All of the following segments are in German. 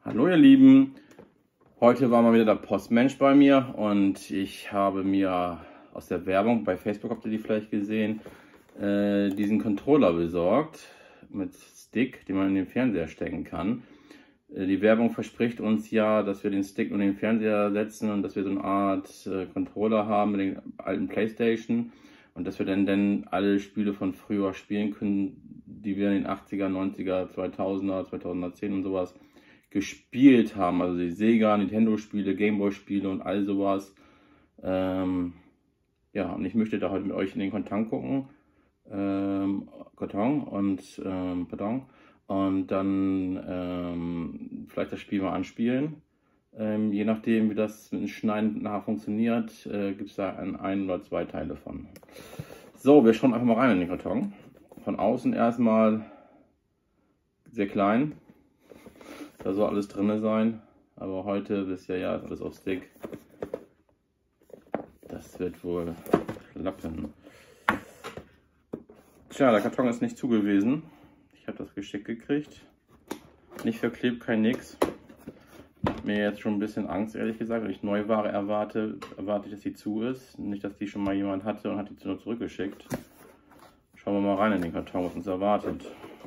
Hallo ihr Lieben, heute war mal wieder der Postmensch bei mir und ich habe mir aus der Werbung, bei Facebook habt ihr die vielleicht gesehen, diesen Controller besorgt mit Stick, den man in den Fernseher stecken kann. Die Werbung verspricht uns ja, dass wir den Stick in den Fernseher setzen und dass wir so eine Art Controller haben mit den alten Playstation und dass wir dann alle Spiele von früher spielen können, die wir in den 80er, 90er, 2000er, 2010 und sowas gespielt haben. Also die Sega, Nintendo-Spiele, Gameboy-Spiele und all sowas. Ja, und ich möchte da heute mit euch in den Karton gucken. Pardon. Und dann vielleicht das Spiel mal anspielen. Je nachdem, wie das mit dem Schneiden nachher funktioniert, gibt es da ein oder zwei Teile von. So, wir schauen einfach mal rein in den Karton. Von außen erstmal sehr klein. Da soll alles drin sein. Aber heute bisher ja ist alles auf Stick. Das wird wohl klappen. Tja, der Karton ist nicht zu gewesen. Ich habe das geschickt gekriegt. Nicht verklebt, kein nix. Mir jetzt schon ein bisschen Angst, ehrlich gesagt. Wenn ich Neuware erwarte ich, dass sie zu ist. Nicht, dass die schon mal jemand hatte und hat die nur zurückgeschickt. Schauen wir mal rein in den Karton, was uns erwartet.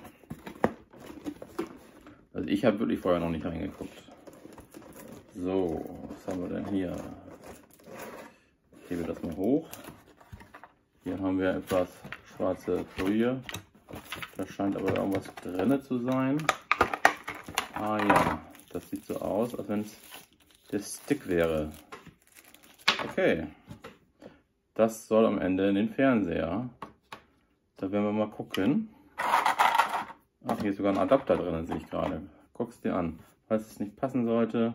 Also ich habe wirklich vorher noch nicht reingeguckt. So, was haben wir denn hier? Ich hebe das mal hoch. Hier haben wir etwas schwarze Folie. Da scheint aber irgendwas drin zu sein. Ah ja, das sieht so aus, als wenn es der Stick wäre. Okay, das soll am Ende in den Fernseher. Da werden wir mal gucken. Ach, hier ist sogar ein Adapter drin, sehe ich gerade. Guck es dir an. Falls es nicht passen sollte,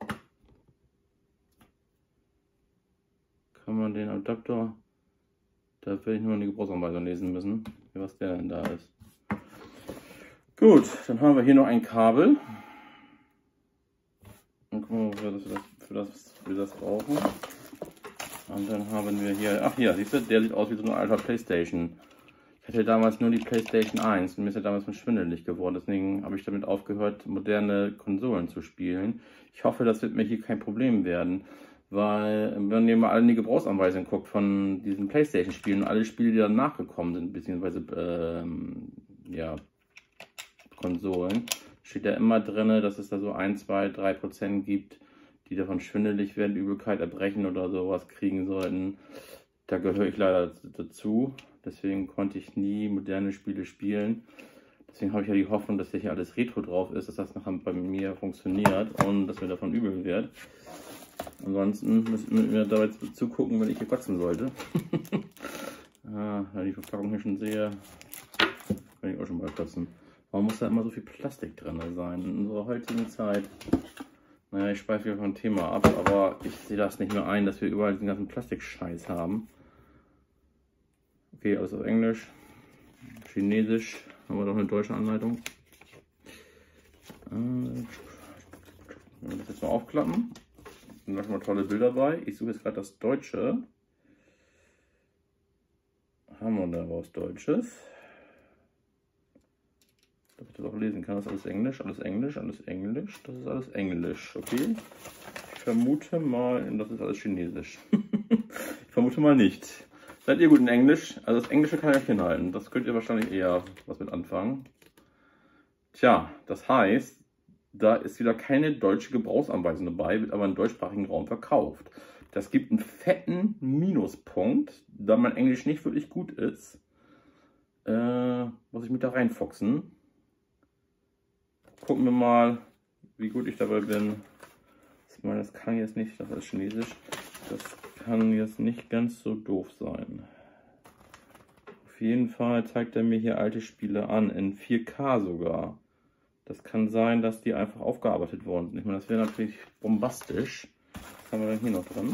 kann man den Adapter, da werde ich nur in die Gebrauchsanweisung lesen müssen, was der denn da ist. Gut, dann haben wir hier noch ein Kabel. Und gucken wir, wir das brauchen. Und dann haben wir hier, ach hier, siehst du, der sieht aus wie so ein alter Playstation. Ich hatte damals nur die Playstation 1 und mir ist ja damals schon schwindelig geworden. Deswegen habe ich damit aufgehört, moderne Konsolen zu spielen. Ich hoffe, das wird mir hier kein Problem werden. Weil, wenn ihr mal alle in die Gebrauchsanweisung guckt von diesen Playstation-Spielen, alle Spiele, die dann nachgekommen sind, beziehungsweise, ja, Konsolen, steht ja immer drin, dass es da so 1, 2, 3% gibt, die davon schwindelig werden, Übelkeit, Erbrechen oder sowas kriegen sollten. Da gehöre ich leider dazu. Deswegen konnte ich nie moderne Spiele spielen. Deswegen habe ich ja die Hoffnung, dass hier alles Retro drauf ist, dass das nachher bei mir funktioniert und dass mir davon übel wird. Ansonsten müssen wir dabei zugucken, wenn ich hier kotzen sollte. Wenn ich die Verpackung hier schon sehe, kann ich auch schon mal kotzen. Warum muss da immer so viel Plastik drin sein in unserer heutigen Zeit? Naja, ich schweife hier vom Thema ab, aber ich sehe das nicht mehr ein, dass wir überall den ganzen Plastikscheiß haben. Okay, alles auf Englisch. Chinesisch haben wir doch eine deutsche Anleitung. Wenn wir das jetzt mal aufklappen, sind da schon mal tolle Bilder bei. Ich suche jetzt gerade das Deutsche. Haben wir da was Deutsches? Dass ich das auch lesen kann. Das ist alles Englisch, alles Englisch, alles Englisch. Das ist alles Englisch, okay? Ich vermute mal, das ist alles Chinesisch. Ich vermute mal nicht. Seid ihr gut in Englisch? Also das Englische kann ich hinhalten. Das könnt ihr wahrscheinlich eher was mit anfangen. Tja, das heißt, da ist wieder keine deutsche Gebrauchsanweisung dabei, wird aber im deutschsprachigen Raum verkauft. Das gibt einen fetten Minuspunkt, da mein Englisch nicht wirklich gut ist. Muss ich mit da reinfuchsen. Gucken wir mal, wie gut ich dabei bin. Ich meine, das kann jetzt nicht, das ist Chinesisch. Das kann jetzt nicht ganz so doof sein. Auf jeden Fall zeigt er mir hier alte Spiele an, in 4K sogar. Das kann sein, dass die einfach aufgearbeitet worden sind. Ich meine, das wäre natürlich bombastisch. Was haben wir denn hier noch drin?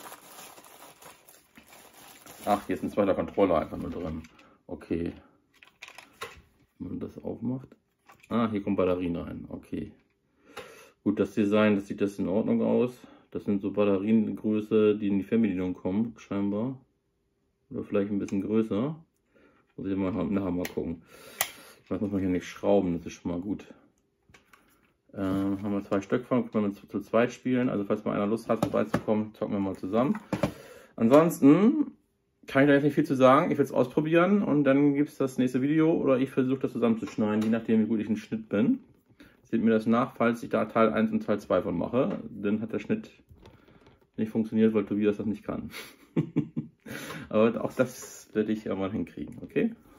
Ach, hier ist ein zweiter Controller einfach nur drin. Okay. Wenn man das aufmacht. Ah, hier kommt Batterien rein. Okay. Gut, das Design, das sieht das in Ordnung aus. Das sind so Batteriengröße, die in die Fernbedienung kommen, scheinbar. Oder vielleicht ein bisschen größer. Muss ich mal nachher mal gucken. Das muss man hier nicht schrauben, das ist schon mal gut. Haben wir 2 Stück von, können wir zu zweit spielen. Also falls mal einer Lust hat, vorbeizukommen, zocken wir mal zusammen. Ansonsten kann ich da jetzt nicht viel zu sagen. Ich will es ausprobieren und dann gibt es das nächste Video oder ich versuche das zusammenzuschneiden, je nachdem wie gut ich im Schnitt bin. Seht mir das nach, falls ich da Teil 1 und Teil 2 von mache. Dann hat der Schnitt nicht funktioniert, weil Tobias das nicht kann. Aber auch das werde ich ja mal hinkriegen, okay?